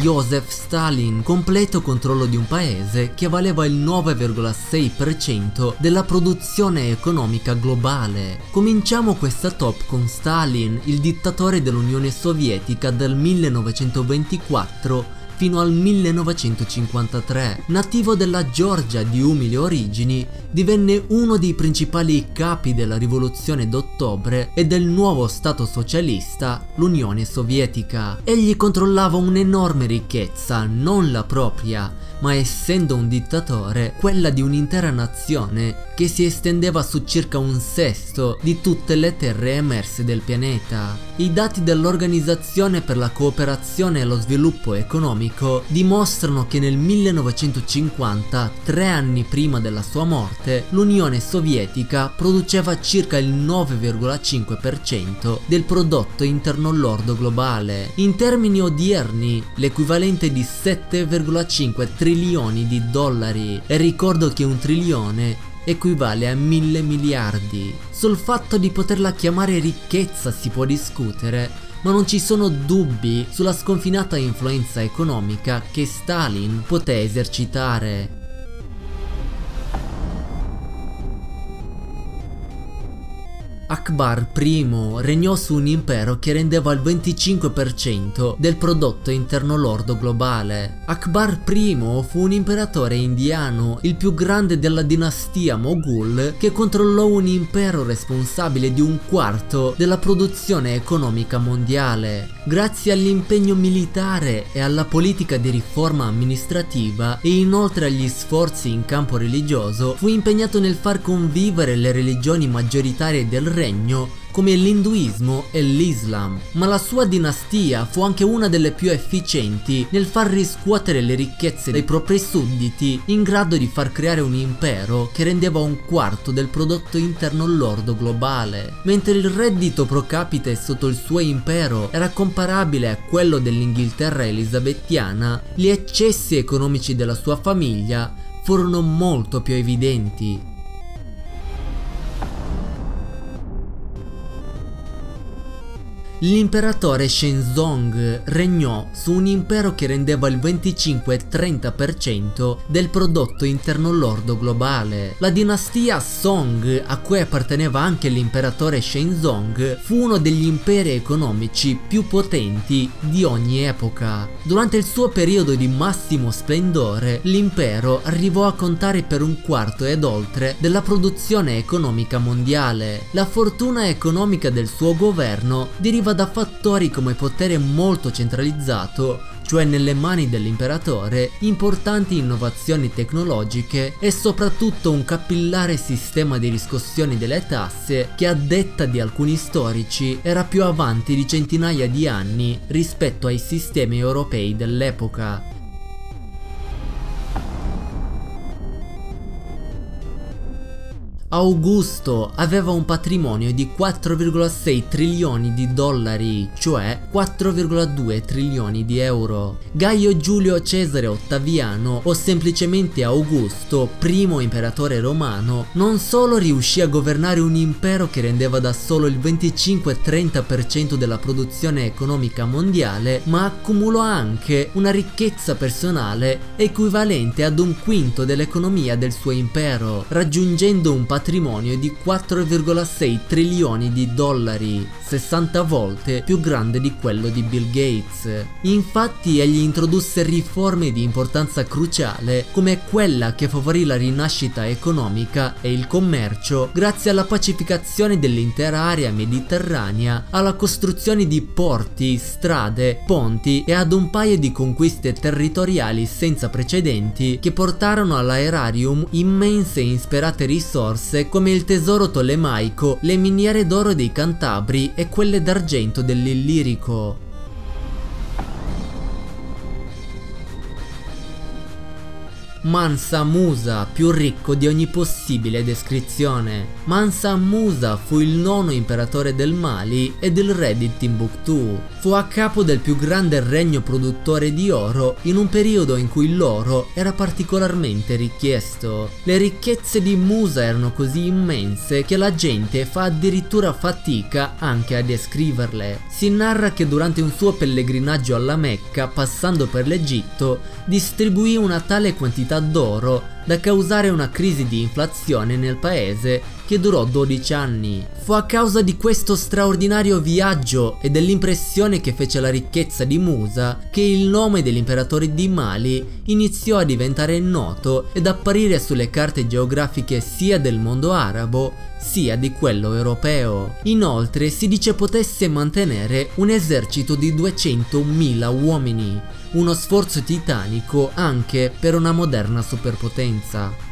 Joseph Stalin, completo controllo di un paese che valeva il 9,6% della produzione economica globale. Cominciamo questa top con Stalin, il dittatore dell'Unione Sovietica dal 1924 fino al 1953. Nativo della Georgia di umili origini, divenne uno dei principali capi della rivoluzione d'ottobre e del nuovo stato socialista, l'Unione Sovietica. Egli controllava un'enorme ricchezza, non la propria, ma essendo un dittatore, quella di un'intera nazione che si estendeva su circa un sesto di tutte le terre emerse del pianeta. I dati dell'Organizzazione per la Cooperazione e lo Sviluppo Economico dimostrano che nel 1950, 3 anni prima della sua morte, l'Unione Sovietica produceva circa il 9,5% del prodotto interno lordo globale. In termini odierni, l'equivalente di 7,5 trilioni di dollari, e ricordo che un trilione equivale a 1000 miliardi. Sul fatto di poterla chiamare ricchezza si può discutere, ma non ci sono dubbi sulla sconfinata influenza economica che Stalin poté esercitare. Akbar I regnò su un impero che rendeva il 25% del prodotto interno lordo globale. Akbar I fu un imperatore indiano, il più grande della dinastia Moghul, che controllò un impero responsabile di un quarto della produzione economica mondiale. Grazie all'impegno militare e alla politica di riforma amministrativa e inoltre agli sforzi in campo religioso, fu impegnato nel far convivere le religioni maggioritarie del regno come l'induismo e l'Islam, ma la sua dinastia fu anche una delle più efficienti nel far riscuotere le ricchezze dei propri sudditi, in grado di far creare un impero che rendeva un quarto del prodotto interno lordo globale. Mentre il reddito pro capite sotto il suo impero era comparabile a quello dell'Inghilterra elisabettiana, gli eccessi economici della sua famiglia furono molto più evidenti. L'imperatore Shenzong regnò su un impero che rendeva il 25-30% del prodotto interno lordo globale. La dinastia Song, a cui apparteneva anche l'imperatore Shenzong, fu uno degli imperi economici più potenti di ogni epoca. Durante il suo periodo di massimo splendore, l'impero arrivò a contare per un quarto ed oltre della produzione economica mondiale. La fortuna economica del suo governo deriva da fattori come potere molto centralizzato, cioè nelle mani dell'imperatore, importanti innovazioni tecnologiche e soprattutto un capillare sistema di riscossione delle tasse che, a detta di alcuni storici, era più avanti di centinaia di anni rispetto ai sistemi europei dell'epoca. Augusto aveva un patrimonio di 4,6 trilioni di dollari, cioè 4,2 trilioni di euro. Gaio Giulio Cesare Ottaviano, o semplicemente Augusto, primo imperatore romano, non solo riuscì a governare un impero che rendeva da solo il 25-30% della produzione economica mondiale, ma accumulò anche una ricchezza personale equivalente ad un quinto dell'economia del suo impero, raggiungendo un patrimonio di 4,6 trilioni di dollari, 60 volte più grande di quello di Bill Gates. Infatti egli introdusse riforme di importanza cruciale, come quella che favorì la rinascita economica e il commercio grazie alla pacificazione dell'intera area mediterranea, alla costruzione di porti, strade, ponti e ad un paio di conquiste territoriali senza precedenti che portarono all'aerarium immense e insperate risorse come il tesoro tolemaico, le miniere d'oro dei Cantabri e quelle d'argento dell'Illirico. Mansa Musa, più ricco di ogni possibile descrizione. Mansa Musa fu il nono imperatore del Mali e del re di Timbuktu. Fu a capo del più grande regno produttore di oro in un periodo in cui l'oro era particolarmente richiesto. Le ricchezze di Musa erano così immense che la gente fa addirittura fatica anche a descriverle. Si narra che durante un suo pellegrinaggio alla Mecca, passando per l'Egitto, distribuì una tale quantità d'oro da causare una crisi di inflazione nel paese che durò 12 anni. Fu a causa di questo straordinario viaggio e dell'impressione che fece la ricchezza di Musa che il nome dell'imperatore di Mali iniziò a diventare noto ed apparire sulle carte geografiche sia del mondo arabo sia di quello europeo. Inoltre si dice potesse mantenere un esercito di 200.000 uomini, uno sforzo titanico anche per una moderna superpotenza.